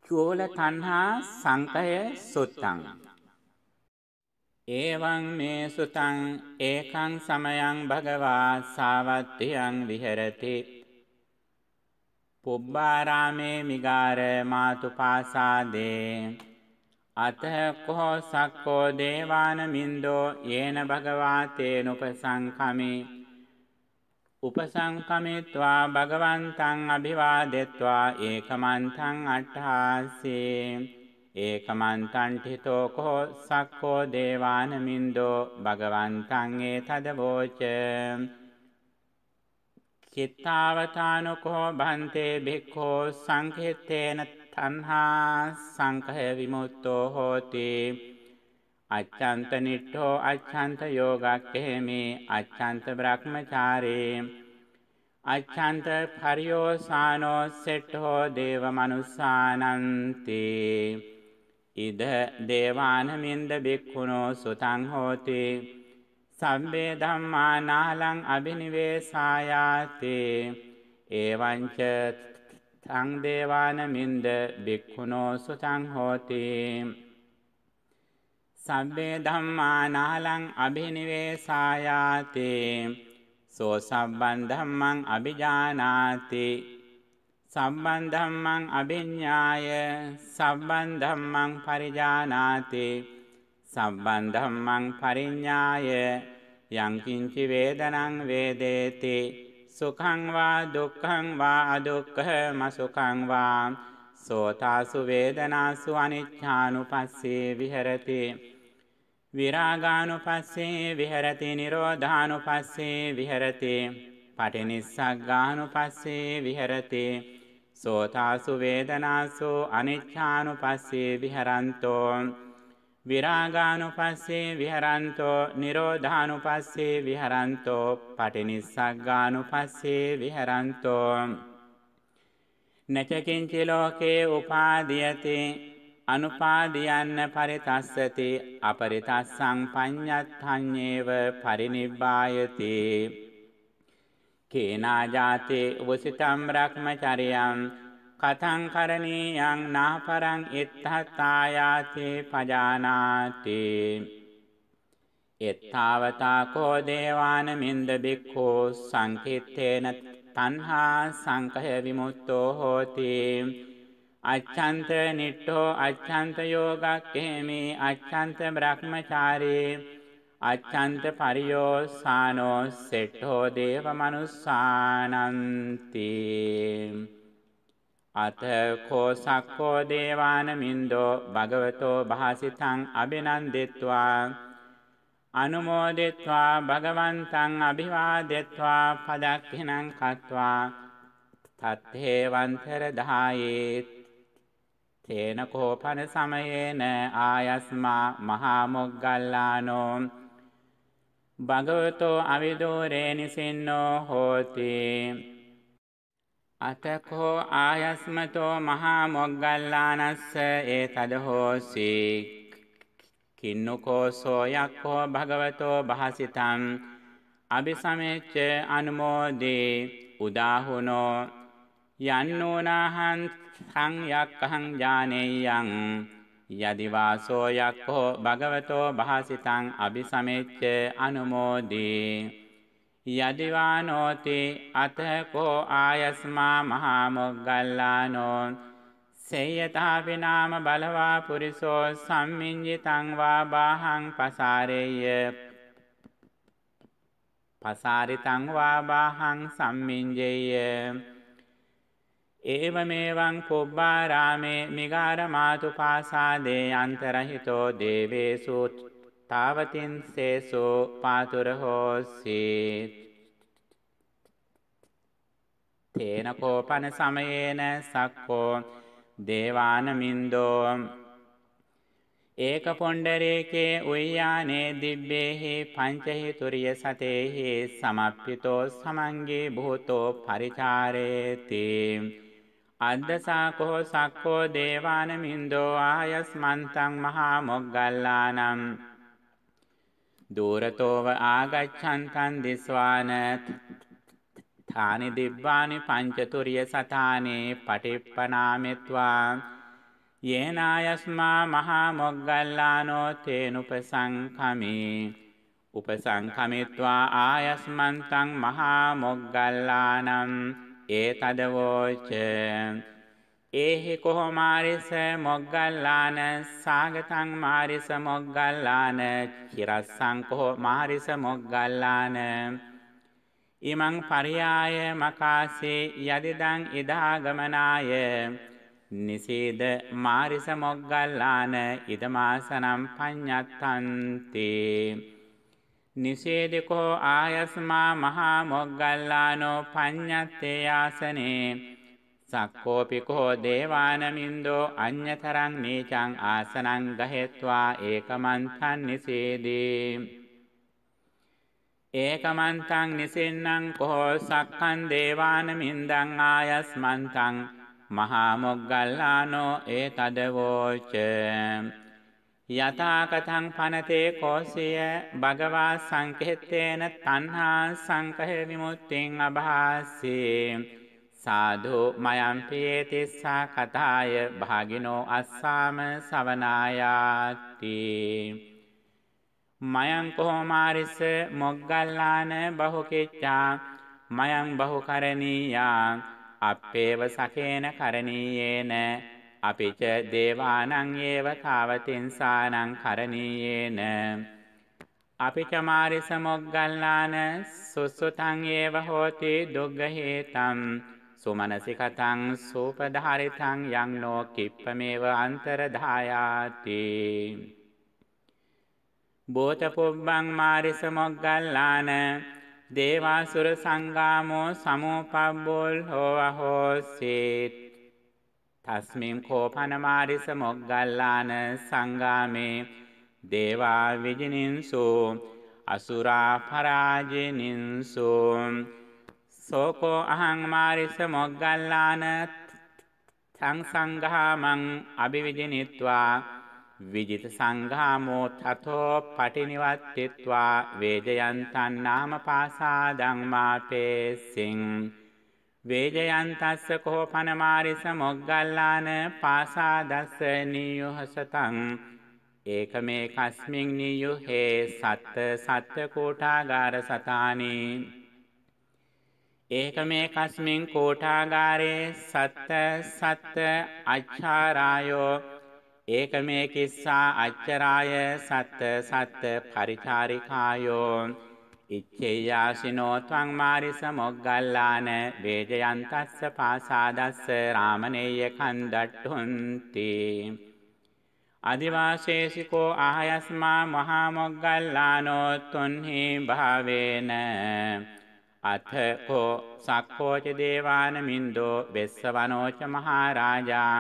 චූල තණ්හා සංකය සුත්තං එවං මේ සුතං ඒකං සමයං භගවා සාවත්තියං විහෙරති පුබ්බාරාමේ මිගාර මාතුපාසාදේ අතහ කෝ සක්කෝ දේවාන මින්දෝ යේන භගවා තේනුපසංකමි උපසංකමිත්වා භගවන්තං අභිවාදෙත්වා ඒකමන්තං අට්ඨාසේ ඒකමන්තං ඨිතෝ කෝ සක්කෝ දේවාන මින්දෝ භගවන්තං ඒතදවෝච චිත්තාවතානුකෝ භන්තේ භික්ඛෝ සංඛිත්තේන තණ්හා සංඛය විමුක්තෝ හෝති අච්ඡන්ත නිට්ඨෝ අච්ඡන්ත යෝගක්ඛේමි අච්ඡන්ත බ්‍රහ්මචාරේ අච්ඡන්ත පරියෝසානෝ සෙට්ඨෝ දේව මනුස්සානන්ති ඉද දේවාන මින්ද බික්ඛුනෝ සුතං හෝති සම්බේ ධම්මා නාලං අබිනිවේසායාති එවං ච තං දේවාන මින්ද බික්ඛුනෝ සුතං හෝති සම්බේ ධම්මා නාලං අබිනිවේසායාති සෝ සම්බන් ධම්මං අභිජානාති සම්බන් ධම්මං අභිඤ්ඤාය සම්බන් ධම්මං පරිජානාති සම්බන් ධම්මං පරිඤ්ඤාය යං කිංචි වේදනං වේදේති සුඛං වා දුක්ඛං වා අදුක්ඛම සුඛං වා සෝතාසු වේදනාසු අනිච්ඡානුපස්සේ විහෙරති විරාගානුපස්සේ විහෙරති නිරෝධානුපස්සේ විහෙරති පටිනිස්සග්ගානුපස්සේ විහෙරති සෝතාසු වේදනාසු අනිච්ඡානුපස්සේ විහෙරන්තෝ විරාගානුපස්සේ විහෙරන්තෝ නිරෝධානුපස්සේ විහෙරන්තෝ පටිනිස්සග්ගානුපස්සේ විහෙරන්තෝ නචකින්චි ලෝකේ උපාදීයති අනුපාදීයන්න පරිතස්සති අපරිතස්සං පඤ්ඤත්තඤ්ඤේව පරිනිබ්බායති කේනා ජාතේ උසිතම් බ්‍රහ්මචර්යං කතං කරණීයං නාපරං ඉත්තත්තායාති පජානාති එත්තාවතා කෝ දේවාන මින්ද බික්ඛෝ සංකිත්තේන තණ්හා සංකය විමුක්තෝ හෝති අච්ඡන්ත නිට්ඨෝ අච්ඡන්ත යෝගක්ඛේමි අච්ඡන්ත බ්‍රහ්මචාරී අච්ඡන්ත පරියෝසානෝ සෙට්ඨෝ දේව මනුස්සානන්ති අත කෝ සක්කෝ දේවාන මින්දෝ භගවතෝ භාසිතං අබිනන්දිත්වා අනුමෝදිත්වා භගවන්තං අභිවාදෙත්වා පදක්ඛිනං කତ୍වා තත්තේ වන්තර දහයේ තේන කෝපන සමයේන ආයස්මා මහා මොග්ගල්ලානෝ භගවතෝ අවිදූරේ නිසින්නෝ හෝති අතකෝ ආයස්මතෝ මහා මොග්ගල්ලානස්ස ඒතද හෝසි කින්නුකෝ සෝයක්කෝ භගවතෝ භාසිතං අபிසමෙච්ච අනුමෝදේ උදාහුනෝ යන්නෝනාහං සංයක්ඛං ඥානෙයං යදිවාසෝ යක්ඛෝ භගවතෝ භාසිතං අபிසමෙච්ච අනුමෝදේ යදිවානෝති අතකෝ ආයස්මා මහා මොග්ගල්ලානෝ සේයතාපි නාම බලවා පුරිසෝ සම්මිඤ්ඤිතං වා බාහං පසාරේය පසාරිතං වා බාහං සම්මිඤ්ඤේය ඒවමෙවං පුබ්බාරාමේ මිගාර මාතුපාසාදේ අන්තරහිතෝ දේවේසු තාවතින් සේසෝ පාතුරහෝසි තේන කෝපන සමයේන සක්කෝ දේවාන මින්දෝ ඒක පොණ්ඩරේකේ උය්‍යානේ දිබ්බේහි පංචහි තුරිය සතේහි සමප්පිතෝ සමංගේ භූතෝ පරිචාරේති අද්දසාකෝ සක්කෝ දේවාන මින්දෝ ආයස්මන්තං මහා මොග්ගල්ලානම් දූරතෝව ආගච්ඡන්තං දිස්වාන ථානි දිබ්බානි පංචතුරිය සතානේ පටිප්පනාමෙත්වා යේනායස්මා මහා මොග්ගල්ලානෝ තේනුපසංඛමි උපසංඛමිත්වා ආයස්මන්තං මහා මොග්ගල්ලානම් ඒතදවෝච ඒහි කොහොමාරිස මොග්ගල්ලාන සාගතං මාරිස මොග්ගල්ලාන චිරස්සං කොහොමාරිස මොග්ගල්ලාන ඉමං පරියාය මකාසේ යදිදං ඉදාගමනාය නිසීද මාරිස මොග්ගල්ලාන ඉදමාසනම් පඤ්ඤත්තන්ති නිසේදකෝ ආයස්මා මහා මොග්ගල්ලානෝ පඤ්ඤත්තේ ආසනේ සක්කෝපිකෝ දේවානමින්දෝ අඤ්ඤතරං නීචං ආසනං ගහෙත්වා ඒකමන්තං නිසේදී ඒකමන්තං නිසින්නං කෝ සක්ඛං දේවානමින්දං ආයස්මන්තං මහා මොග්ගල්ලානෝ ඒතදවෝච යථාකථං පනතේ කෝසිය භගවා සංකෙත්තේන තණ්හා සංකහ විමුක්තිං අභාසේ සාධු මයම්පියේතිස්සා කතාය භාගිනෝ අස්සාම සවනායාති මයං කොමාරිස මොග්ගල්ලාන බහුකිච්ඡා මයං බහුකරණීයා අප්පේව සකේන කරණීයේන අපිච දේවානං ඒව තාවතින්සානං කරණීයේන අපිච මාරිස මොග්ගල්ලාන සුසුතං ඒව හෝති දුග්ගහේතං සුමනසිකතං සූපධාරිතං යං නෝ කිප්පමේව අන්තරධායාති බෝතපුබ්බං මාරිස මොග්ගල්ලාන දේවාසුර සංගාමෝ සමෝපබ්බෝල් හෝවහෝසේත් තස්මින් කෝපන මාරිස මොග්ගල්ලාන සංගාමේ දේවා විජිනින්සු අසුරා පරාජිනින්සු සෝකෝ අහං මාරිස මොග්ගල්ලාන තං සංඝාමං අභිවිජිනිත්වා විජිත සංඝාමෝ තතෝ පටිනිවත්තිත්වා වේජයන්තං නාම පාසාදං මාපේසින් වේජයන්තස්ස කෝපන මාරිස මොග්ගල්ලාන පාසාදස්ස නියුහසතං ඒකමේකස්මින් නියුහේ සත්ත කෝඨාගාර සතානි ඒකමේකස්මින් කෝඨාගාරේ සත්ත අච්ඡාරායෝ ඒකමේ කිස්සා අච්චරාය සත්ත පරිචාරිකායෝ ඉච්ඡේයාසිනෝ ත්වං මාරිස මොග්ගල්ලාන වේජයන්තස්ස පාසාදස්ස රාමනේය කන්දට්ඨුන්ති අදිවාසේසිකෝ ආයස්මා මහා මොග්ගල්ලානෝ තුන්හි භාවේන අතකෝ සක්කෝච දේවානමින්දෝ වෙස්සවනෝච මහරජා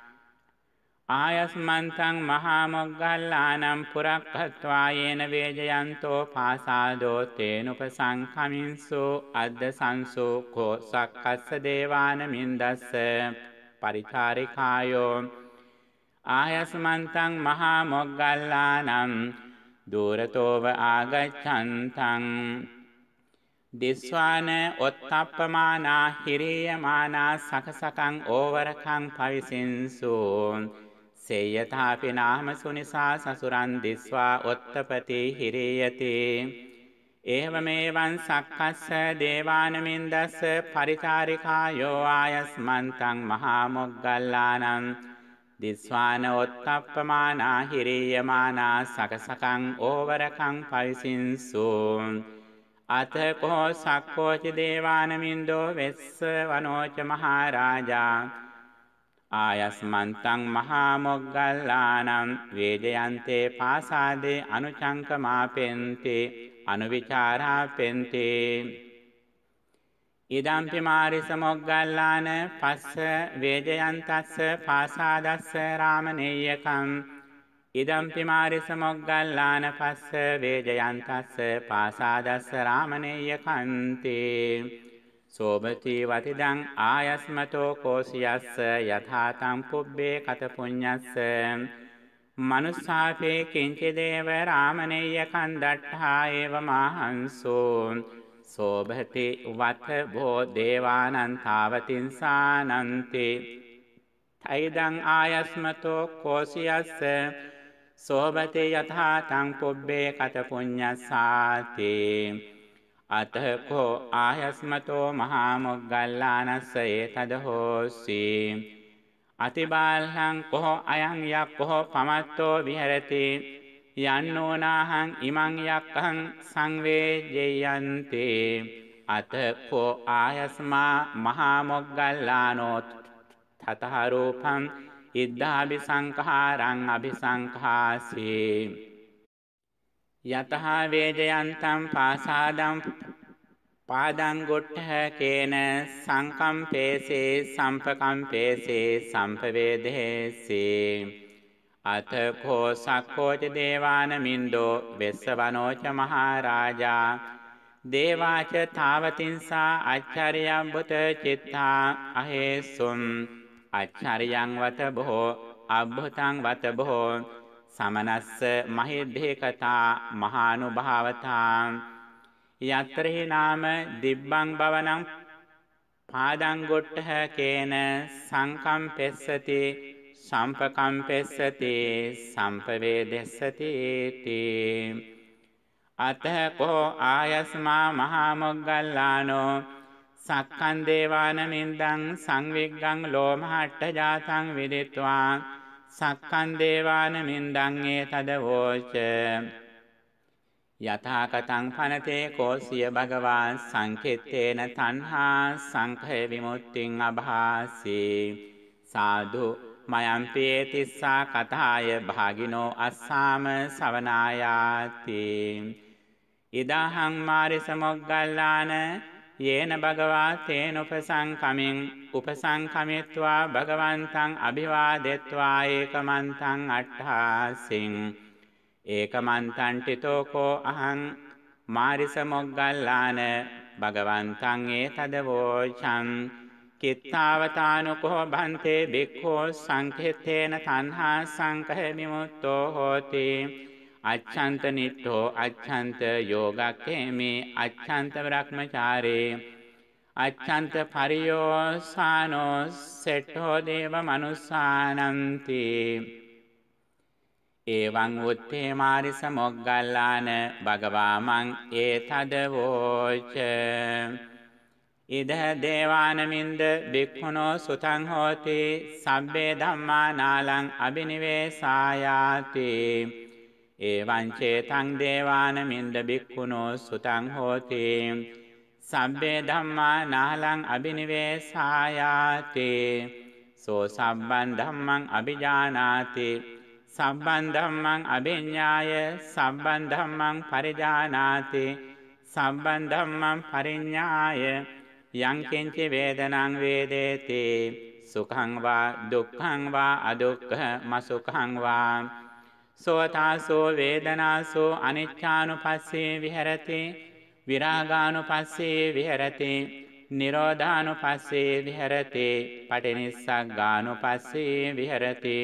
ආයස්මන්තං මහා මොග්ගල්ලානම් පුරක්ඛත්වා යේන වේජයන්තෝ පාසාදෝ තේනුපසංඛමින්සු අද්ද සංසු කෝ සක්කස්ස දේවානමින්දස්ස පරිචාරිකායෝ ආයස්මන්තං මහා මොග්ගල්ලානම් දූරතෝව ආගච්ඡන්තං දිස්වාන ඔත්තප්පමානා හිරියමානා සකසකං ඕවරකං පවිසින්සු සේයථාපි නාම සුනිසා සසුරන් දිස්වා ඔත්තපති හිරියති ඒවමේවං සක්කස්ස දේවානමින්දස්ස පරිචාරිකායෝ ආයස්මන්තං මහා මොග්ගල්ලානම් දිස්වාන ඔත්තප්පමානා හිරියමානා සකසකං ඕවරකං පවිසින්සු අතකෝ සක්කෝච දේවානමින්දෝ වෙස්ස වනෝච මහරජා ආයස්මන්තං මහා මොග්ගල්ලානම් වේදයන්තේ පාසාදේ අනුචංකමාපෙන්ති අනුවිචාරාපෙන්ති ඉදම්පි මාරිස මොග්ගල්ලාන පස්ස වේදයන්තස්ස පාසාදස්ස රාමනේයකං ඉදම්පි මාරිස මොග්ගල්ලාන පස්ස වේජයන්තස්ස පාසාදස්ස රාමනේයකන්ති සෝභති වතිදං ආයස්මතෝ කෝසියස්ස යථාතං පුබ්බේ කත පුඤ්ඤස්ස මනුස්සාපේ කිංචිදේව රාමනේයකං දට්ඨා ඒව මහන්සෝ සෝභති වත භෝ දේවානං තාවතින්සානන්ති තයිදං ආයස්මතෝ කෝසියස්ස සෝබතේ යථා තං පුබ්බේ කත පුඤ්ඤස්සාති අතකෝ ආයස්මතෝ මහා මොග්ගල්ලානස්ස ඒතද හෝසි අතිබාලං කෝ අයං යක්ඛෝ පමත්තෝ විහෙරති යන්නෝනාහං ඉමං යක්ඛං සංවේජයන්ති අතකෝ ආයස්මා මහා මොග්ගල්ලානෝ තතහ රූපං ඉද්ධාභිසංඛාරං අභිසංඛාසී යතහ වේජයන්තං පාසාදං පාදං ගොට්ඨකේන සංකම්පේසේ සම්පකම්පේසේ සම්පවේදේසේ අතකෝ සක්කෝච දේවාන මින්දෝ වෙස්සවනෝච මහරජා දේවාච තාවතින්සා අච්චරියම්බුත චිත්තා අහේසුම් අච්චරියං වත බොහෝ අබ්බුතං වත බොහෝ සමනස්ස මහිද්දේකතා මහානුභාවතා යත්‍රහි නාම දිබ්බං භවනං පාදං ගොට්ඨකේන සංකම්පෙස්සති සම්පකම්පෙස්සති සම්පවේදෙස්සති තී අතකෝ ආයස්මා මහා මොග්ගල්ලානෝ සක්කන් දේවාන මින්දං සංවිග්ගං ලෝමහට්ඨ ජාතං විදිත්වා සක්කන් දේවාන මින්දං ඒතද වෝච යථාකතං පනතේ කෝසිය භගවා සංකිත්තේන තණ්හා සංඛය විමුක්තිං අභාසී සාදු මයම්පේ තිස්සා කතාය භාගිනෝ අස්සාම සවනායාති ඉදාහං මාරිස මොග්ගල්ලාන යේන භගවා තේන උපසංකමිත්වා භගවන්තං අභිවාදෙත්වා ඒකමන්තං අට්ඨාසින් ඒකමන්තං ටිතෝකෝ අහං මාරිස මොග්ගල්ලාන භගවන්තං ඒතදවෝචං කිත්තාවතානුකෝ භන්තේ බික්ඛෝ සංඛිත්තේන තණ්හා සංඛය විමුක්තෝ හෝති අච්ඡන්ත නිට්ඨෝ අච්ඡන්ත යෝගක්ඛේමි අච්ඡන්ත බ්‍රහ්මචාරේ අච්ඡන්ත පරියෝසානෝ සෙට්ඨෝ දේව මනුස්සානන්ති එවං උත්තේ මාරිස මොග්ගල්ලාන භගවාමං ඒතද වෝච ඉද දේවානමින්ද බික්ඛුනෝ සුතං හෝති සබ්බේ ධම්මා නාලං අබිනිවේසායාති එවං චේතං දේවානමින්ද බික්ඛුනෝ සුතං හෝති සබ්බේ ධම්මා නාලං අබිනිවේසායාති සෝ සබ්බං ධම්මං අභිජානාති සබ්බං ධම්මං අභිඤ්ඤාය සබ්බං ධම්මං පරිජානාති සබ්බං ධම්මං පරිඤ්ඤාය යං කිංච වේදනං වේදේති සුඛං වා දුක්ඛං වා අදුක්ඛම සුඛං වා සෝතාසෝ වේදනාසෝ අනිච්ඡානුපස්සේ විහෙරති විරාගානුපස්සේ විහෙරති නිරෝධානුපස්සේ විහෙරති පටිනිස්සග්ගානුපස්සේ විහෙරති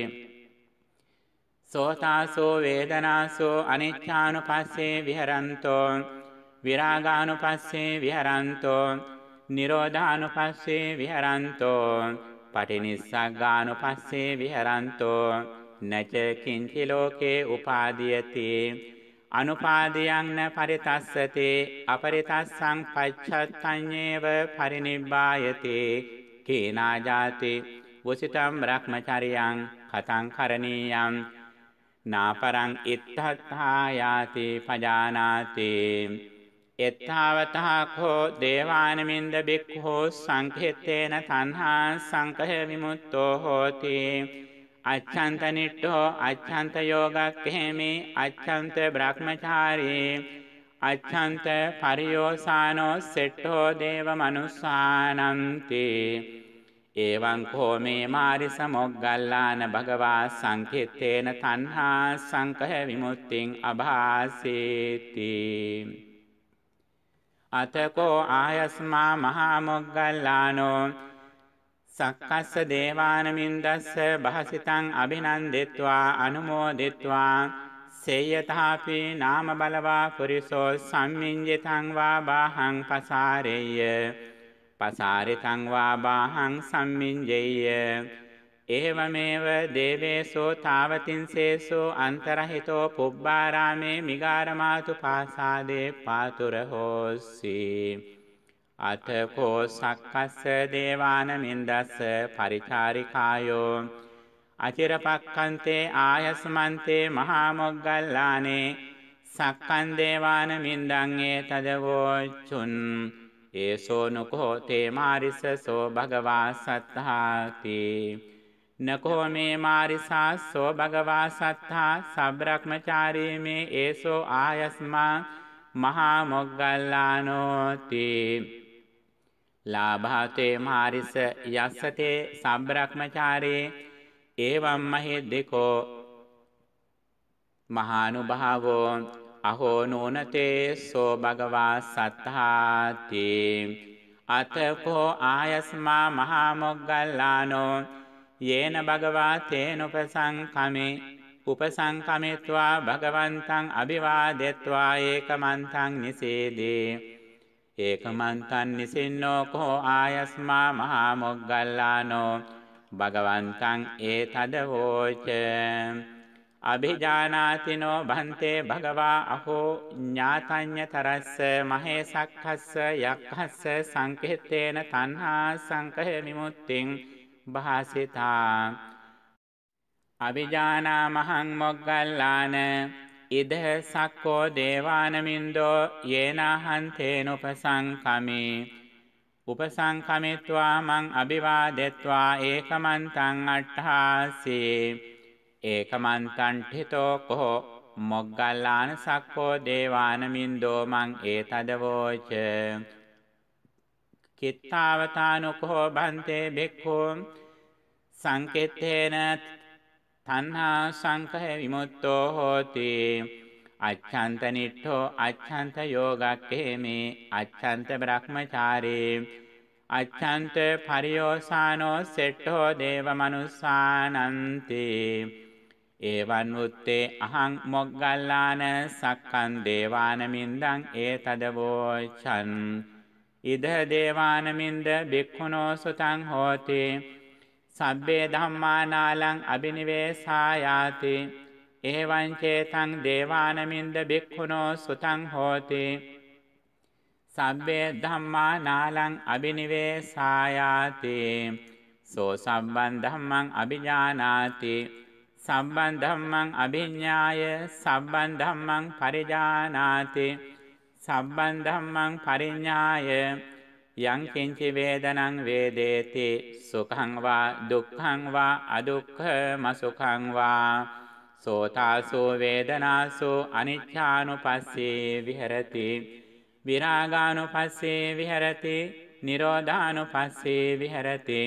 සෝතාසෝ වේදනාසෝ අනිච්ඡානුපස්සේ විහෙරන්තෝ විරාගානුපස්සේ විහෙරන්තෝ නිරෝධානුපස්සේ විහෙරන්තෝ පටිනිස්සග්ගානුපස්සේ විහෙරන්තෝ නච කිංචි ලෝකේ උපාදීයති අනුපාදියං න පරිතස්සති අපරිතස්සං පච්ඡත්තඤ්ඤේව පරිනිබ්බායති කේනාජාති වසිතම් බ්‍රහ්මචර්යං කතං කරණීයං නාපරං ඉත්තත්ථායාති පජානාති එත්තාවතහා කෝ දේවානමින්ද බික්ඛෝ සංඛිත්තේන තණ්හා සංඛය විමුක්තෝ හෝති අච්ඡන්ත නිට්ඨෝ අච්ඡන්ත යෝගක්ඛේමි අච්ඡන්ත බ්‍රහ්මචාරී අච්ඡන්ත පරියෝසානෝ සෙට්ඨෝ දේව මනුස්සානන්ති එවං කෝ මේ මාරිස මොග්ගල්ලාන භගවා සංකිත්තේන තණ්හා සංඛය විමුක්තිං අභාසේති අතකෝ ආයස්මා මහා මොග්ගල්ලානෝ සක්කස්ස දේවානමින්දස්ස භාසිතං අභිනන්දිත්වා අනුමෝදිත්වා සේයතාපි නාම බලවා පුරිසෝ සම්මිඤ්ජිතං වා බාහං පසාරෙය්‍ය පසාරිතං වා බාහං සම්මිඤ්ජෙය්‍ය ඒවමේව දේවේසෝ තාවතින්සේසෝ අන්තරහිතෝ පුබ්බාරාමේ මිගාරමාතු පාසාදේ පාතුර හෝසි. අතකෝ සක්කස්ස දේවානමින්දස්ස පරිචාරිකායෝ අචිරපක්ඛන්තේ ආයස්මන්තේ මහා මොග්ගල්ලානේ සක්කන් දේවානමින්දං ඒතදවෝචුන් ඒසෝ නුකෝ තේ මාරිසසෝ භගවා සත්තාති නකෝ මේ මාරිසාසෝ භගවා සත්තා සබ්‍රක්‍මචාරී මේ ඒසෝ ආයස්මා මහා මොග්ගල්ලානෝති ලාභාතේ මාරිස යස්සතේ සබ්‍රක්‍මචාරී එවං මහිද්దికෝ මහානුභාවෝ අහෝ නෝනතේ සෝ භගවා සත්තාති අතකෝ ආයස්මා මහා මොග්ගල්ලානෝ යේන භගවා තේනුපසංකමේ උපසංකමිත්වා භගවන්තං අභිවාදෙත්වා ඒකමන්තං නිසේදේ ඒකමන්තං නිසින්නෝ කෝ ආයස්මා මහා මොග්ගල්ලානෝ භගවන්තං ඒතදවෝච අභිජානාතිනෝ භන්තේ භගවා අහෝ ඥාතඤ්ඤතරස්ස මහේසක්ඛස්ස යක්ඛස්ස සංකේතේන තණ්හා සංකය විමුක්තිං භාසිතා අභිජානා මහං මොග්ගල්ලාන ඉද සක්කෝ දේවානමින්දෝ යේනාහන්තේනුපසංකමේ උපසංකමිත්වා මං අභිවාදෙත්වා ඒකමන්තං අට්ඨාසේ ඒකමන්තං ඨිතෝ කෝ මොග්ගල්ලාන සක්කෝ දේවානමින්දෝ මං ඒතදවෝච කිත්තාවතානුකෝ භන්තේ භික්ඛෝ සංකෙත්තේන තණ්හා සංකය විමුක්තෝ හෝති අච්ඡන්ත නිට්ඨෝ අච්ඡන්ත යෝගක්ඛේමේ අච්ඡන්ත බ්‍රහ්මචාරේ අච්ඡන්ත පරියෝසානෝ සෙට්ඨෝ දේව මනුස්සානන්ති එවං උත්තේ අහං මොග්ගල්ලාන සක්කං දේවානමින්දං ඒතදවෝචන් ඉද දේවානමින්ද භික්ඛුනෝ සුතං හෝති සබ්බේ ධම්මානාලං අබිනිවේසායාති එවං චේතං දේවානමින්ද භික්ඛුනෝ සුතං හෝති සබ්බේ ධම්මානාලං අබිනිවේසායාති සෝ සම්බන් ධම්මං අභිජානාති සම්බන් ධම්මං අභිඤ්ඤාය සම්බන් ධම්මං පරිජානාති සම්බන් ධම්මං පරිඤ්ඤාය යං කිංචි වේදනං වේදේති සුඛං වා දුක්ඛං වා අදුක්ඛම සුඛං වා සෝතාසෝ වේදනාසෝ අනිච්ඡානුපස්සේ විහෙරති විරාගානුපස්සේ විහෙරති නිරෝධානුපස්සේ විහෙරති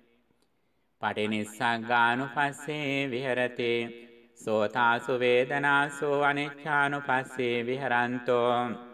පටිනිස්සග්ගානුපස්සේ විහෙරති සෝතාසු වේදනාසෝ අනිච්ඡානුපස්සේ විහරන්තෝ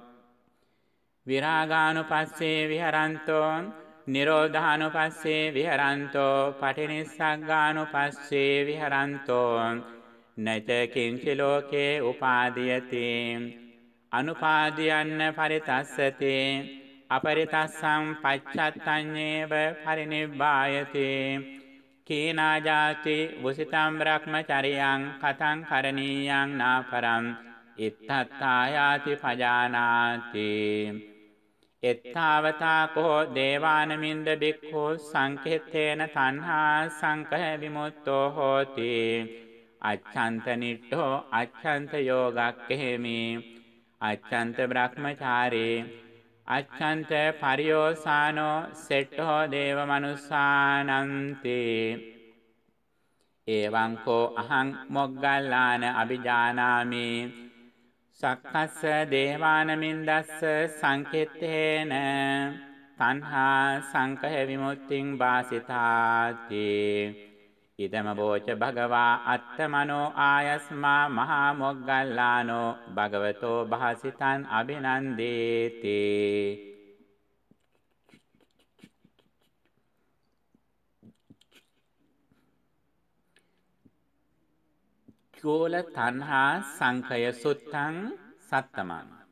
විරාගානුපස්සේ විහරන්තෝ නිරෝධානුපස්සේ විහරන්තෝ පටිනිස්සග්ගානුපස්සේ විහරන්තෝ නච කිංචි ලෝකේ උපාදීයති අනුපාදීයන්න පරිතස්සති අපරිතස්සං පච්චත්තඤ්ඤේව පරිනිබ්බායති කීනාජාති වුසිතම් බ්‍රහ්මචරියං කතං කරණීයං නාපරං ඉත්තත්තායාති පජානාති එත්තාවතා කෝ දේවානමින්ද බික්ඛු සංකේතේන තණ්හා සංකය විමුක්තෝ හෝති අච්ඡන්ත නිට්ඨෝ අච්ඡන්ත යෝගක්ඛේමි අච්ඡන්ත බ්‍රහ්මචාරේ අච්ඡන්ත පරියෝසානෝ සෙට්ඨෝ දේව මනුස්සානන්ති එවං කෝ අහං මොග්ගල්ලාන අභිජානාමි සක්කස්ස දේවානමින්දස්ස සංකෙත්තේන තණ්හා සංකය විමුක්තිං වාසිතාති ඉදම බෝච භගවා අත්තමනෝ ආයස්මා මහා මොග්ගල්ලානෝ භගවතෝ භාසිතං අභිනන්දේති චෝල තණ්හා සංකය සුත්තං සත්තමං